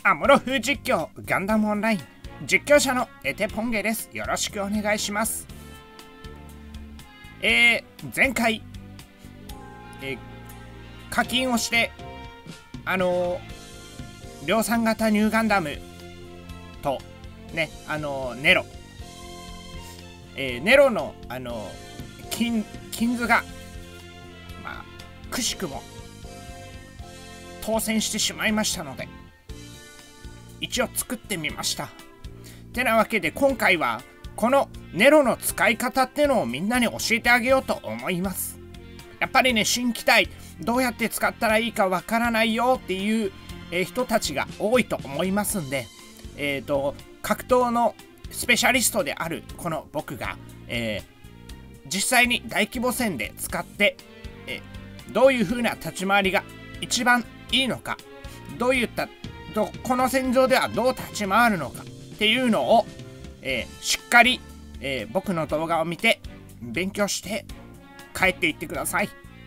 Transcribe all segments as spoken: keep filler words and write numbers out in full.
アムロ風実況ガンダムオンライン実況者のエテポンゲです。よろしくお願いします。えー、前回、えー、課金をしてあのー、量産型ニューガンダムとね、あのー、ネロ、えー、ネロのあのー、金金図がまあくしくも当選してしまいましたので、一応作ってみました。てなわけで今回はこのネロの使い方ってのをみんなに教えてあげようと思います。やっぱりね、新機体どうやって使ったらいいかわからないよっていう、えー、人たちが多いと思いますんで、えっと格闘のスペシャリストであるこの僕が、えー、実際に大規模戦で使って、えー、どういう風な立ち回りが一番いいのか、どういったどこの戦場ではどう立ち回るのかっていうのを、えー、しっかり、えー、僕の動画を見て勉強して帰っていってください。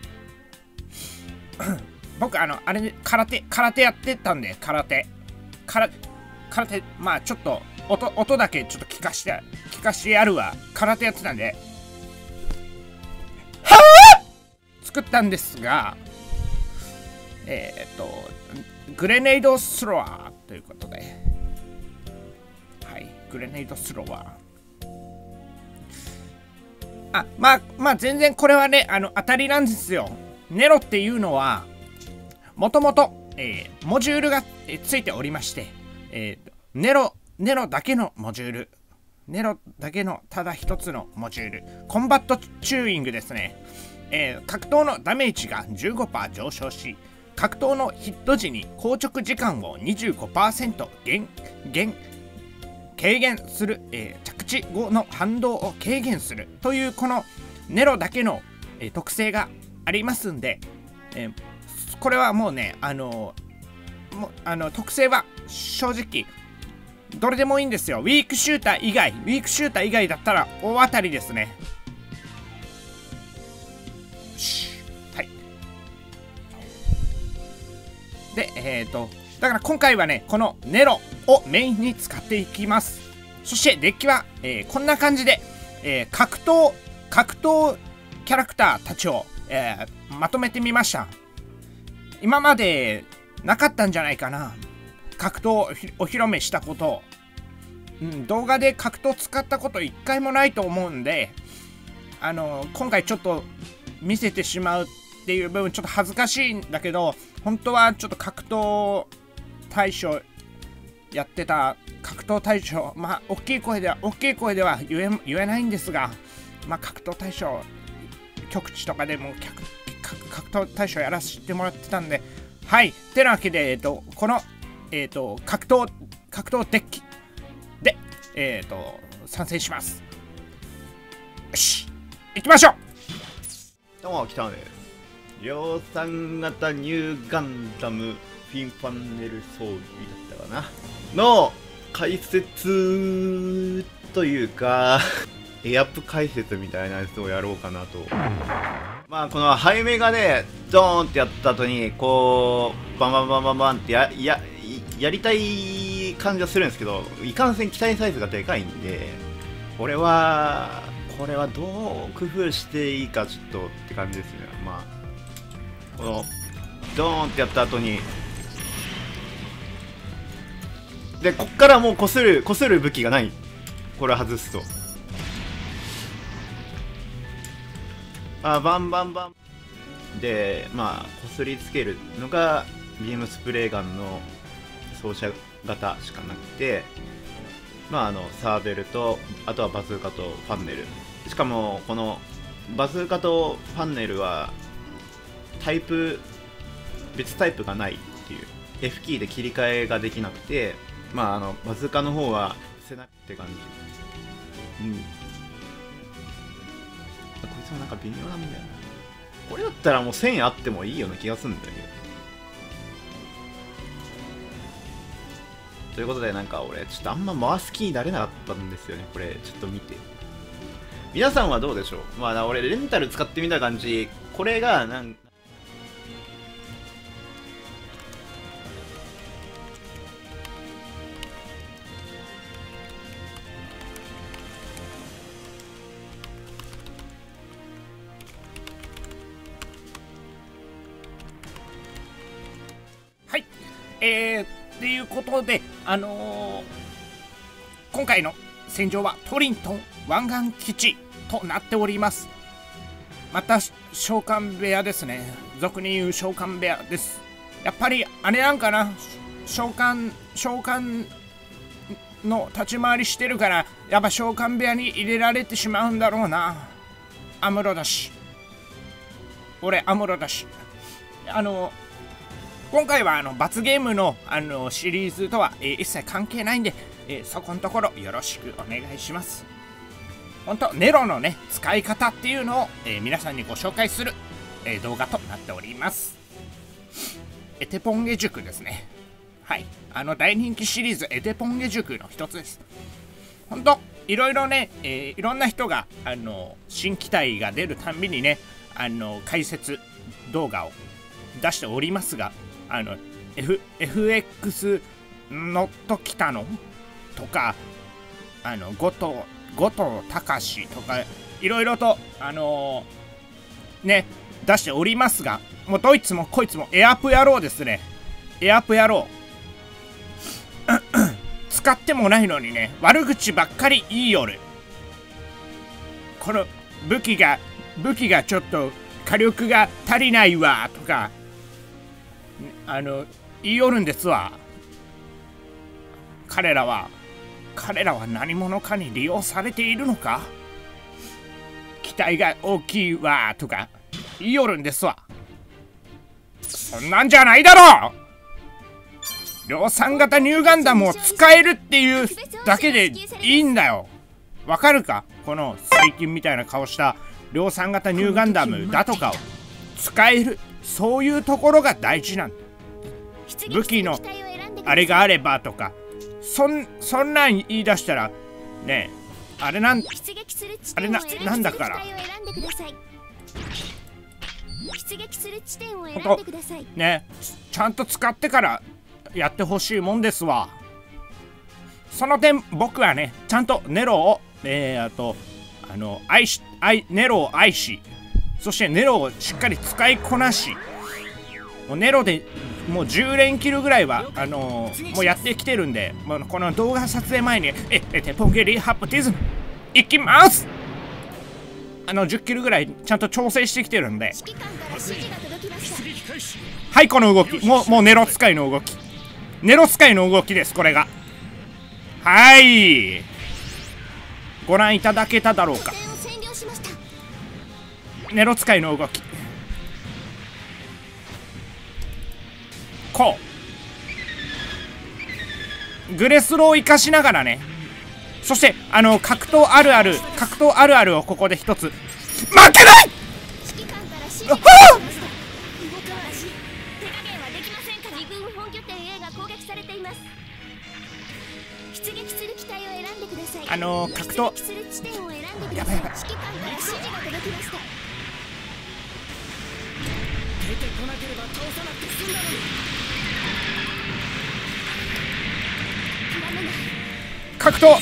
僕あのあれ空手空手やってたんで、空手空空手まあちょっと音音だけちょっと聞かして聞かしてやるわ。空手やってたんではぁ作ったんですが、えー、っとグレネードスロワーということで、はい、グレネードスロワー。あ、まあまあ全然これはね、あの当たりなんですよ。ネロっていうのはもともとモジュールが、えー、ついておりまして、えー、ネロネロだけのモジュール、ネロだけのただ一つのモジュール、コンバットチューイングですね。えー、格闘のダメージが じゅうごパーセント 上昇し、格闘のヒット時に硬直時間を にじゅうごパーセント 減減軽減する、えー、着地後の反動を軽減するというこのネロだけの、えー、特性がありますんで、えー、これはもうね、あのー、もあの特性は正直どれでもいいんですよ。ウィークシューター以外ウィークシューター以外だったら大当たりですね。で、えっと、だから今回はね、このネロをメインに使っていきます。そしてデッキは、えー、こんな感じで、えー、格闘、格闘キャラクターたちを、えー、まとめてみました。今までなかったんじゃないかな。格闘をお披露目したこと。うん、動画で格闘使ったこと一回もないと思うんで、あのー、今回ちょっと見せてしまうっていう部分ちょっと恥ずかしいんだけど、本当はちょっと格闘大賞やってた格闘大賞、まあ大きい声では大きい声では言え、言えないんですが、まあ格闘大賞局地とかでも格闘大賞やらせてもらってたんで、はい。てなわけで、えっとこのえっと格闘格闘デッキでえっと参戦します。よし、行きましょう。 どうも、北野です。量産型ニューガンダムフィンファンネル装備だったかなの解説というかエアップ解説みたいなやつをやろうかなと。まあこの背面がねドーンってやった後にこうバンバンバンバンバンってやややりたい感じはするんですけど、いかんせん機体サイズがでかいんで、これはこれはどう工夫していいかちょっとって感じですね。まあこのドーンってやった後にで、こっからもうこするこする武器がない。これ外すとあバンバンバンで、まあこすりつけるのがビームスプレーガンの装射型しかなくて、まああのサーベルと、あとはバズーカとファンネル。しかもこのバズーカとファンネルはタイプ別タイプがないっていう、 F キーで切り替えができなくて、まああのバズーカの方はせなって感じ。うん、こいつはなんか微妙なんだよな。これだったらもうせんあってもいいような気がするんだけど。ということで、なんか俺ちょっとあんま回す気になれなかったんですよね。これちょっと見て、皆さんはどうでしょう。まあ俺レンタル使ってみた感じ、これがなんはい。えー、っていうことで、あのー、今回の戦場はトリントン湾岸基地となっております。また召喚部屋ですね。俗に言う召喚部屋です。やっぱりあれなんかな、召喚召喚の立ち回りしてるから、やっぱ召喚部屋に入れられてしまうんだろうな。アムロだし、俺アムロだし。あの今回はあの罰ゲームのあのシリーズとは、えー、一切関係ないんで、えー、そこのところよろしくお願いします。本当ネロのね使い方っていうのを、えー、皆さんにご紹介する、えー、動画となっております。エテポンゲ塾ですね。はい、あの大人気シリーズエテポンゲ塾の一つです。本当いろいろね、えー、いろんな人があの新機体が出るたんびにね、あの解説動画を出しておりますが、あの F エフエックス ノット来たのとか、あの後藤後藤隆とかいろいろとあのー、ね出しておりますが、もうどいつもこいつもエアプ野郎ですね。エアプ野郎使ってもないのにね、悪口ばっかり言いよる。この武器が武器がちょっと火力が足りないわとかあの言いよるんですわ。彼らは彼らは何者かに利用されているのか。機体が大きいわとか言いよるんですわ。そんなんじゃないだろう。量産型ニューガンダムを使えるっていうだけでいいんだよ。わかるか、この最近みたいな顔した量産型ニューガンダムだとかを使える、そういうところが大事なんだ。武器のあれがあればとか、そんそんなん言い出したらねえ、あれなんあれななんだからね、ちゃんと使ってからやってほしいもんですわ。その点僕はねちゃんとネロをえー、あとあの愛し愛ネロを愛し、そしてネロをしっかり使いこなし、もうネロでもうじゅう連キルぐらいはあのー、もうやってきてるんで、もうこの動画撮影前にええテポンゲリハプティズムいきます。あのじゅっキルぐらいちゃんと調整してきてるんで、はいこの動きもうもうネロ使いの動き、ネロ使いの動きです。これがはいご覧いただけただろうか。ネロ使いの動き、こうグレスローを生かしながらね、そしてあの格闘あるある格闘あるあるをここで一つ、負けない。はああの格闘やばいやばい、格闘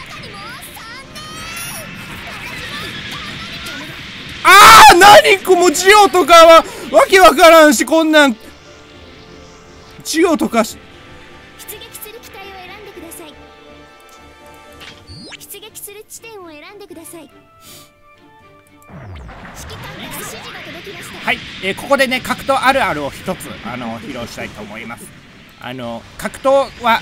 ああ何こもジオとかはわけわからんし、こんなんジオとかし出撃する機体を選んでください。出撃する地点を選んでください。指揮官から指示が届きました。 はい、えー、ここでね格闘あるあるを一つあの披露したいと思います。あの格闘は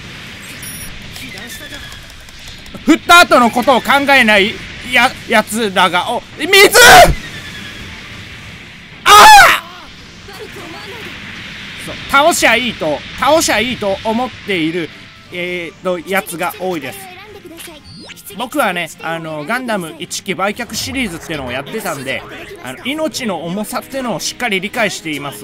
振った後のことを考えないややつらが、お水ああそう倒しゃいいと倒しゃいいと思っているえーとやつが多いです。僕はねあのガンダムいちき売却シリーズっていうのをやってたんで、あの命の重さっていうのをしっかり理解しています。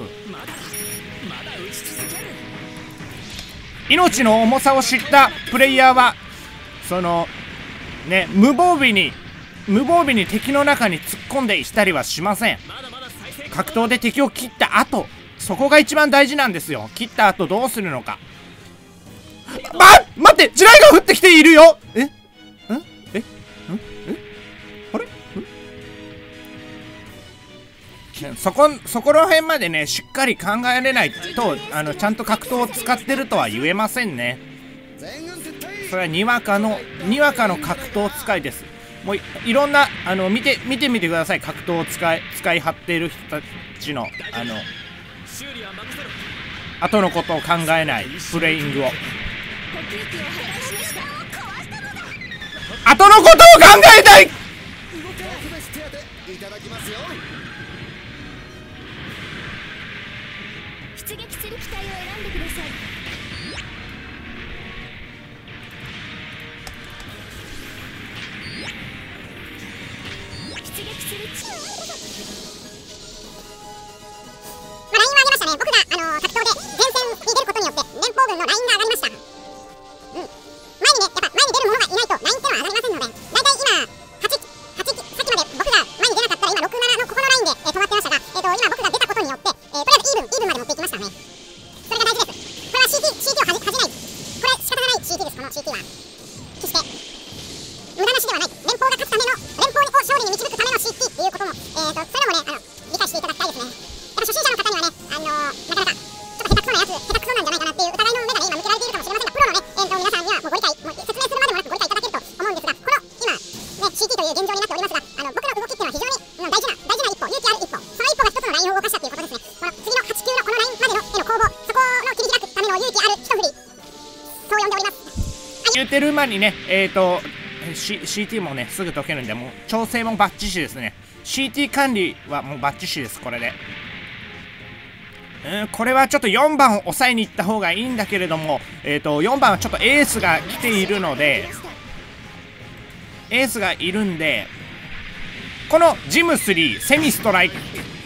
命の重さを知ったプレイヤーはそのね無防備に無防備に敵の中に突っ込んでいったりはしません。格闘で敵を切った後、そこが一番大事なんですよ。切った後どうするのか。ま待って、地雷が降ってきているよ。えんえんえあれんそこそこら辺までねしっかり考えれないとあのちゃんと格闘を使ってるとは言えませんね。それはにわかのにわかの格闘使いです。もう い, いろんなあの見て見てみてください。格闘を使い使い張っている人たちのあの後のことを考えないプレイングを、後のことを考えたい。 出撃する機体を選んでください。出撃する機体まあ、ラインは上げましたね。僕があのー、格闘で前線に出ることによって連邦軍のラインが上がりました。うん。前にね、やっぱ前に出る者がいないとラインってのは上がりませんので、だいたい今はち、はち、さっきまで僕が前に出なかったら今ろく、ななのここのラインで、えー、止まってましたが、えーと今僕が出たことによって、えー、とりあえずイーブンイーブンまで持っていきましたね。それが大事です。これは シーティー シーティー をはじ恥じない。これ仕方がない シーティー です。この シーティー は決して無駄なしではない。連邦が勝つための連邦を勝利に導くための シーティー っていうことも、えーとそれらもねあの理解していただきたいですね。やっぱ初心者の方にはね、あのー、なかなかちょっと下手くそなやつ、下手くそなんじゃないかなっていう疑いの目がね今向けられているかもしれませんが、プロのね、えーと皆さんにはもうご理解、もう説明するまでもなくご理解いただけると思うんですが、この今ね シーティー という現状になっておりますが、あの僕の動きっていうのは非常に、うん、大事な大事な一歩、勇気ある一歩、その一歩が一つのラインを動かしたということですね。この次のはち級のこのラインまでのへの攻防、そこの切り開くための勇気ある一振り、そう呼んでおります。 言うてる間にね、えーと C、シーティー もねすぐ解けるんで、もう調整もバッチシですね。 シーティー 管理はもうバッチシです。これでうんこれはちょっとよんばんを抑えに行った方がいいんだけれども、えーとよんばんはちょっとエースが来ているので、エースがいるんで、このジムスリーセミストライ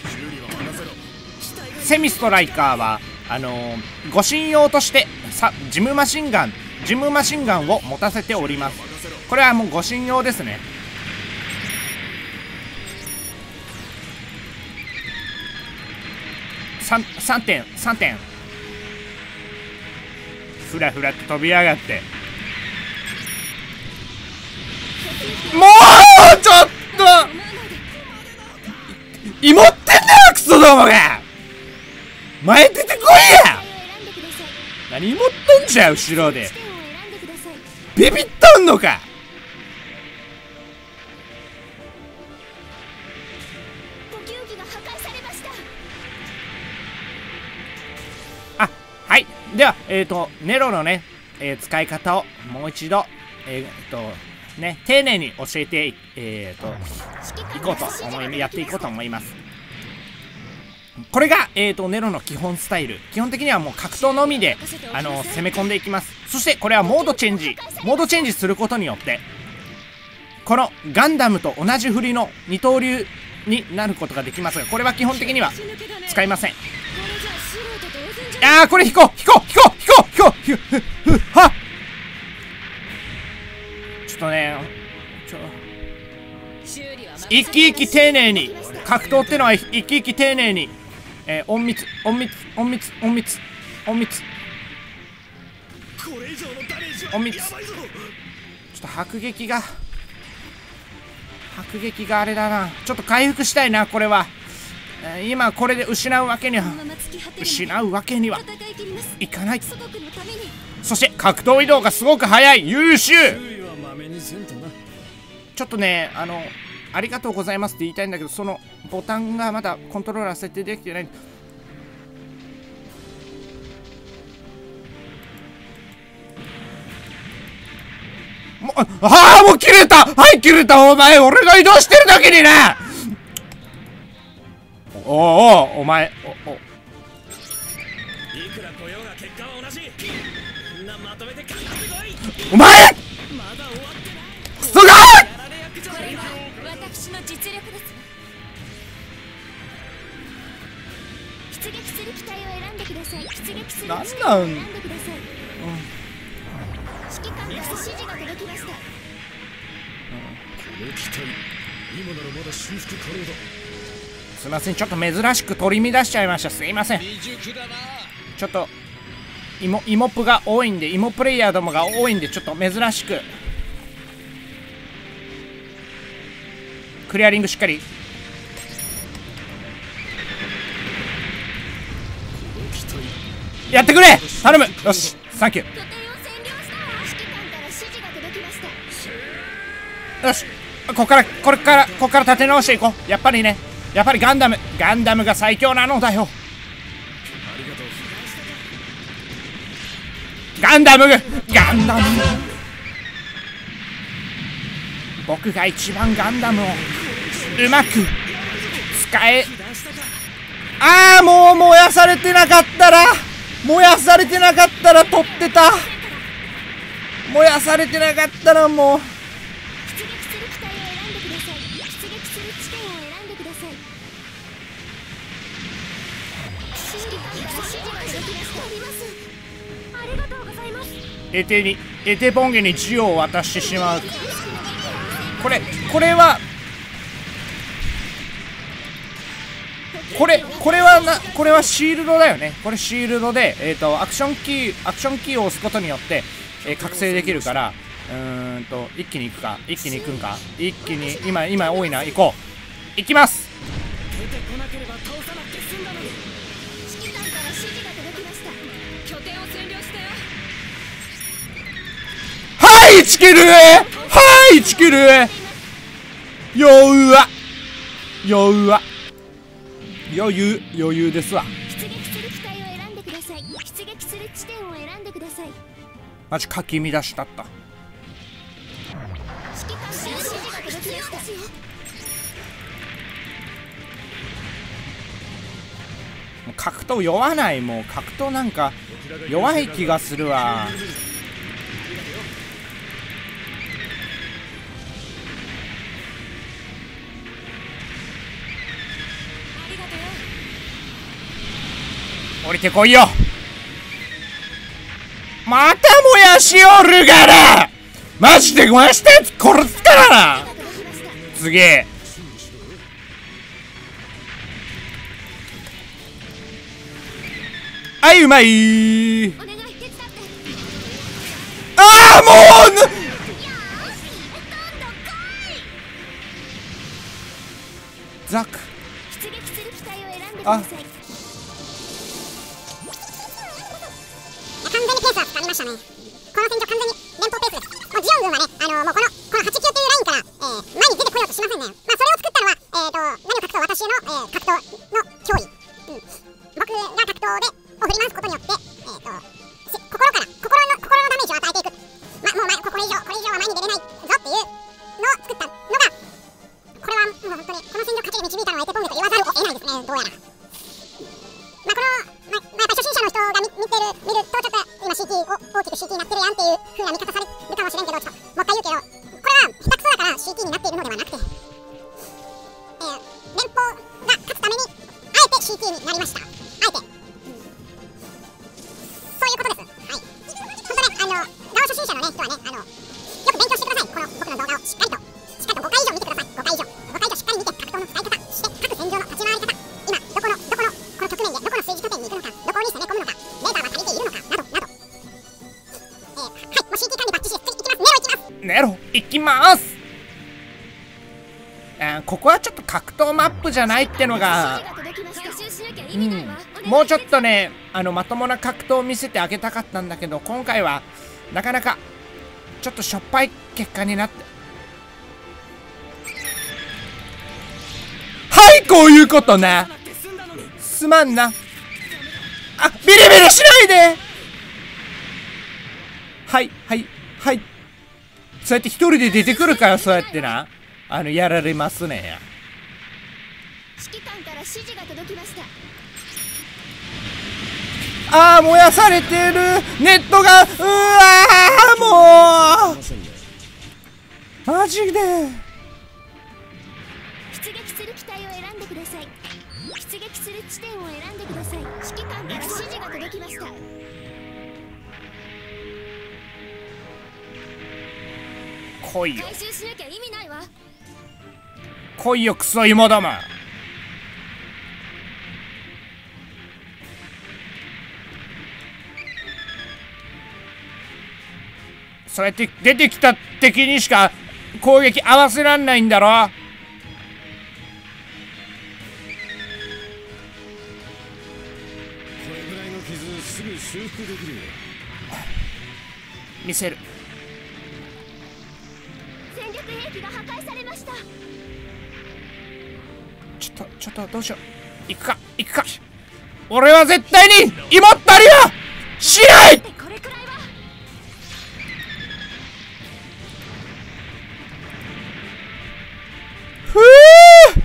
セミストライカーはあのー、護身用としてさジムマシンガンジムマシンガンを持たせております。これはもう護身用ですね。さん, さんてんさんてんふらふらと飛び上がって、もうちょっと芋ってんだよクソどもが。前出てこいや。何芋っとんじゃ後ろで。ビビっとんのか。あ、はい。では、えっと、ネロのね、えー、使い方をもう一度、えっと、ね、丁寧に教えて、えっと、いこうと思い、やっていこうと思います。これが、えーと、ネロの基本スタイル。基本的にはもう格闘のみで、あの、攻め込んでいきます。そして、これはモードチェンジ。モードチェンジすることによって、このガンダムと同じ振りの二刀流になることができますが、これは基本的には使いません。あー、これ引こう引こう引こう引こう引こう引こうはっちょっとね、ちょ生き生き丁寧に、格闘ってのは生き生き丁寧に、えー、隠密隠密隠密隠密隠密隠密。ちょっと迫撃が迫撃があれだな。ちょっと回復したいな。これは、えー、今これで失うわけには失うわけにはいかない。そして格闘移動がすごく速い。優秀。ちょっとね、あのありがとうございますって言いたいんだけど、そのボタンがまだコントローラー設定できてない。もう、ああ、もう切れた。はい切れた。お前俺が移動してるだけにな。おおおお前おおいくら来ようが結果は同じ。みんなまとめてかかってこい。お前まだ終わってないクソが私の実力です。出撃する機体を選んでください。出撃する機体を選んでください。指揮官から指示が届きました。この機体、今ならまだ修復可能だ。 すいません、ちょっと珍しく取り乱しちゃいました。すいません。ちょっと芋イモップが多いんで、イモプレイヤーどもが多いんで、ちょっと珍しくクリアリングしっかり。 やってくれ頼む。よしサンキュー。 拠点を占領したわ。指揮官から指示が届きました。 よしここからこれからここから立て直していこう。やっぱりねやっぱりガンダムガンダムが最強なのだよ。ガンダムガンダム僕が一番ガンダムをうまく使え。ああもう燃やされてなかったら燃やされてなかったら取ってた。燃やされてなかったらもう。 出撃する機体を選んでください。出撃する地点を選んでください。指揮官から指示が届きました。あります。ありがとうございます。 エテにエテボンゲに銃を渡してしまう。これこれはこれこれはなこれはシールドだよね。これシールドで、えー、とアクションキーアクションキーを押すことによって、えー、覚醒できるから、うーんと一気に行くか一気に行くんか一気に今今多いな。行こう行きます。 指揮官から指示が届きました。拠点を占領してよ。 はいチキルはいチキル余裕余裕余裕余裕ですわ。 出撃する機体を選んでください。出撃する地点を選んでください。 マジかき乱しだった。 指揮官から指示が届きました。 もう格闘酔わない。もう格闘なんか弱い気がするわ。降りてこいよ。また燃やしおるがな。マジで燃やしたやつ殺すからな。すげえ。はい、うまい。 お願い手伝って。 ああもうな。ザク出撃する機体を選んでください。 完全にペースはつかみましたね。この戦場完全に連邦ペースです。もうジオン軍はね、あのー、もうこのこのはちきゅうというラインから、えー、前に出てこようとしませんね。まあそれを作ったのは、えーと何を隠そう私の、えー、格闘の脅威、うん、僕が格闘でを振り回すことによって、えーと心から心の心のダメージを与えていく。まもう前これ以上これ以上は前に出れないぞっていうのを作ったのが、これはもう本当にこの戦場勝ちに導いたのはエテポンゲと言わざるを得ないですね。どうやら。まあこの、まあ、まあ、やっぱ初心者の人が 見, 見てる見るとちょっと今 シーティー を大きく シーティー になってるやんっていう風な見方されるかもしれんけど、ちょっともう一回言うけど、これは下手くそだから シーティー になっているのではなくて、えー、連邦が勝つためにあえて シーティー になりました。あえて、うん、そういうことです。はい。本当ね、あのガオ初心者のね人はね、あのよく勉強してください。この僕の動画をしっかりとしっかりとごかい以上見てください。ごかい以上ごかい以上しっかり見て格闘の使い方、そして各戦場の立ち回り方、今どこのどこのこの局面でどこの政治拠点に行くのか、どこに攻め込むのか、レーダーは足りているのかなどなど、えー、はい、もう シーティー 管理バッチシです。次行きます。ネロ行きます。 ネロ行きます。あーここはちょっと格闘マップじゃないってのが、うん、もうちょっとねあのまともな格闘を見せてあげたかったんだけど、今回はなかなかちょっとしょっぱい結果になって、はいこういうことな。すまんな。あビリビリしないで。はいはいはい。そうやって一人で出てくるから、そうやってなあのやられますねや。 指揮官から指示が届きました。 あー燃やされてる。ネットがうわーもうマジで。 出撃する機体を選んでください。出撃する地点を選んでください。指揮官から指示が届きました。 来いよ回収しなきゃ意味ないわ。 来いよクソ芋ども。そうやって出てきた敵にしか攻撃合わせらんないんだろ。 傷すぐ修復できるよ。 見せる。 戦力兵器が破壊されました。 ちょっとちょっとどうしよう。行くか行くか。俺は絶対に芋ったりはしない。 これくらいは。 ふう。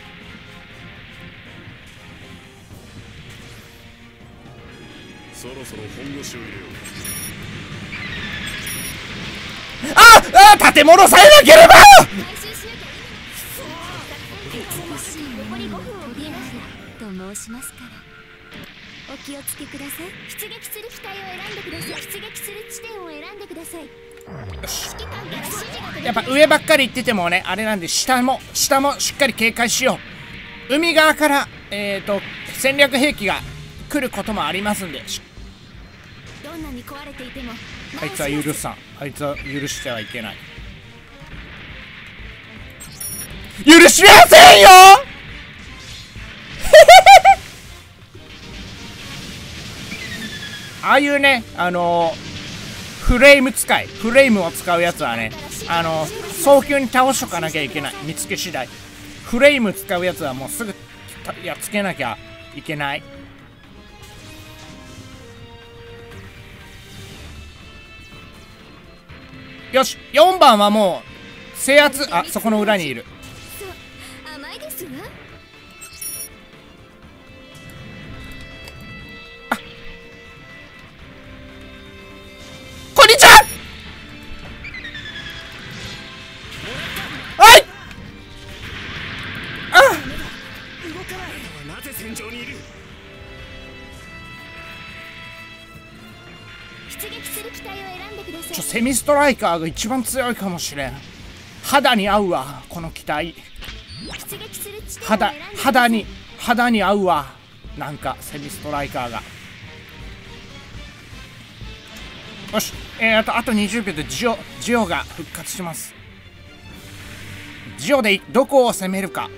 そろそろ本腰を入れよう。 ああ、建物さえなければ。 回収しなきゃいけない。残りごふんを切りましたと申しますから、お気をつけください。出撃する機体を選んでください。出撃する地点を選んでください。指揮官から指示が届きました。 やっぱ上ばっかり行っててもねあれなんで、下も下もしっかり警戒しよう。海側からえーと戦略兵器が来ることもありますんで、 どんなに壊れていてもあいつは許さん。あいつは許してはいけない。許しませんよ。ああいうね、あのー、フレーム使いフレームを使うやつはね、あのー、早急に倒しとかなきゃいけない。見つけ次第フレーム使うやつはもうすぐやっつけなきゃいけない。よし、よんばんはもう制圧。あ、そこの裏にいる。 そう甘いですわ。 こんにちは。はい。あ、 動かない。なぜ戦場にいる。 出撃する機体を選んでください。 ちょセミストライカーが一番強いかもしれん。肌に合うわこの機体。 出撃する地点を肌選んでください。 肌に肌に合うわ。なんかセミストライカーが。よし、えー、あとあとにじゅうびょうでジオジオが復活します。ジオでどこを攻めるか。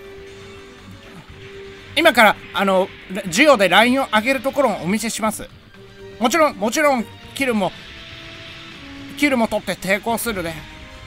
今からあのジオでラインを上げるところをお見せします。もちろんもちろんキルもキルも取って抵抗するで。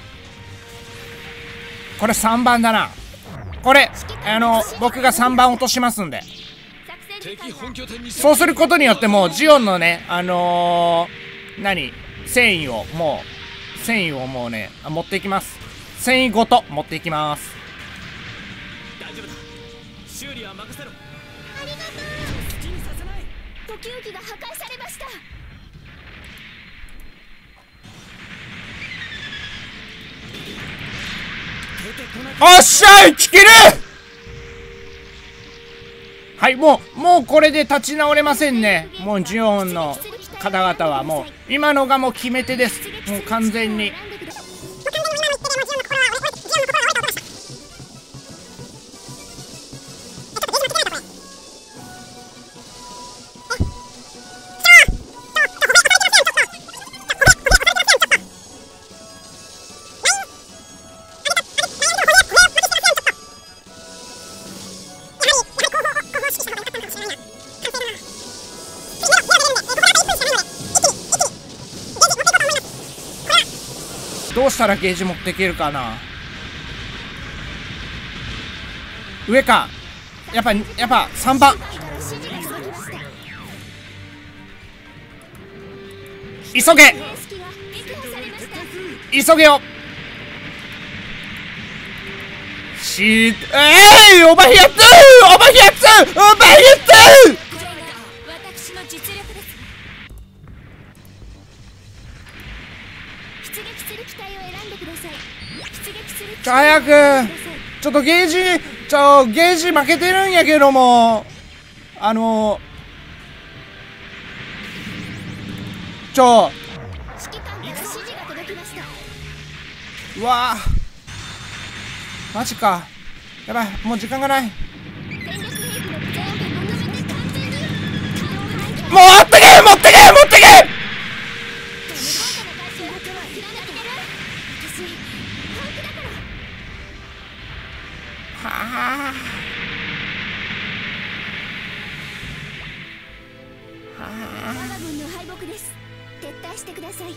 これさんばんだな。これあの僕がさんばん落としますんで。 敵本拠点にそうすることによってもうジオンのねあのー、何繊維をもう繊維をもうね持っていきます。繊維ごと持っていきます。 大丈夫だ。修理は任せろ。 ありがとう。 好きにさせない。 時々が破壊されました。 おっしゃい、チキル。はい、もうもうこれで立ち直れませんね。もうジオンの方々はもう今のがもう決め手です。もう完全に。どうしたらゲージ持っていけるかな。上か。やっぱやっぱさんばん。急げ急げよ。しーえい、オーバーヒアッツオーバーヒアッツオーバーヒアッツ。 これが私の実力です。出撃する機体を選んでください。出撃する機ちょ早くちょっとゲージちょゲージ負けてるんやけども、あのちょ指揮官から指示が届きました。 うわーマジか。やばい、もう時間がない。も戦略兵器の全部まとめて完全にう持ってけ持ってけ持ってけ。はあは我が軍の敗北です。撤退してください。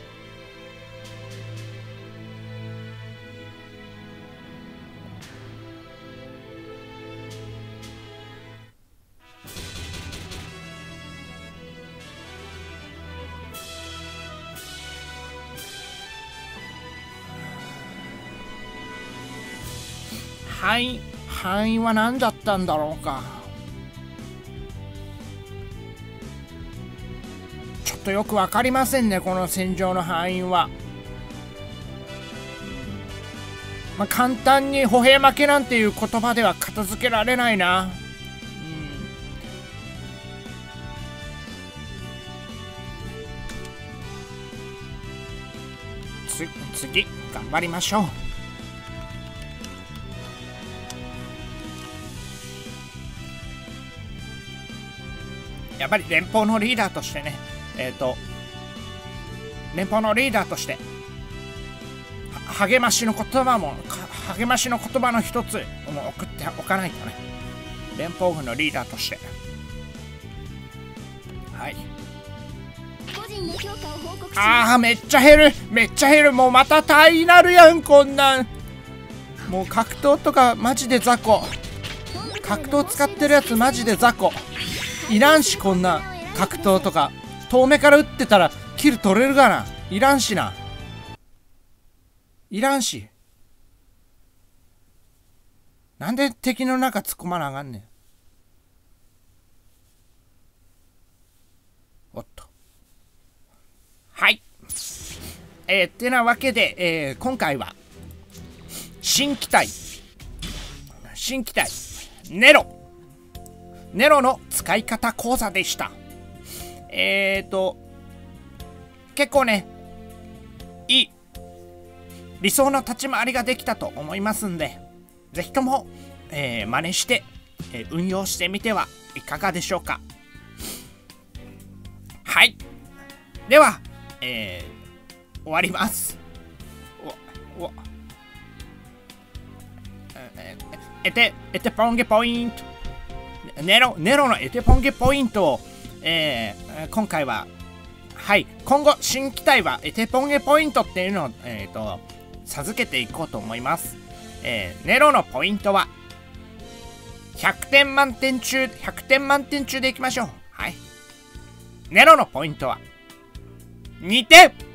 範囲範囲は何だったんだろうか。ちょっとよくわかりませんね、この戦場の範囲は。まあ、簡単に歩兵負けなんていう言葉では片付けられないな。つ次頑張りましょう。やっぱり連邦のリーダーとしてね、えっと、連邦のリーダーとして、励ましの言葉も、励ましの言葉の一つも送っておかないとね、連邦軍のリーダーとして。はい。 個人の評価を報告します。 ああ、めっちゃ減る、めっちゃ減る、もうまた大になるやん、こんなん。もう格闘とか、マジで雑魚。格闘使ってるやつ、マジで雑魚。いらんし、こんな格闘とか遠目から撃ってたらキル取れるがな。いらんしな。いらんし。なんで敵の中突っ込まなあかんねん。おっと。はい。えー、ってなわけで、えー、今回は新機体新機体ネロネロの使い方講座でした。えーと、結構ね、いい、理想の立ち回りができたと思いますんで、ぜひとも、えー、真似して、えー、運用してみてはいかがでしょうか。はい。では、えー、終わります。お、お、え、えて、えてポンゲポイント。ネロ、ネロのエテポンゲポイントを、えー、今回は、はい、今後、新機体はエテポンゲポイントっていうのを、えーと、授けていこうと思います。えー、ネロのポイントは、ひゃくてん満点中、ひゃくてん満点中でいきましょう。はい。ネロのポイントは、にてん